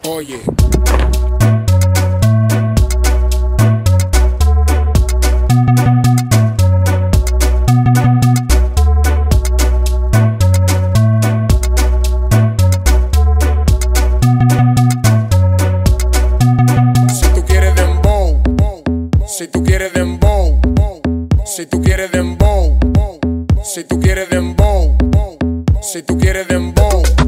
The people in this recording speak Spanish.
Oye. Si tú quieres dembow, si tú quieres dembow, si tú quieres dembow, si tú quieres dembow, si tú quieres dembow.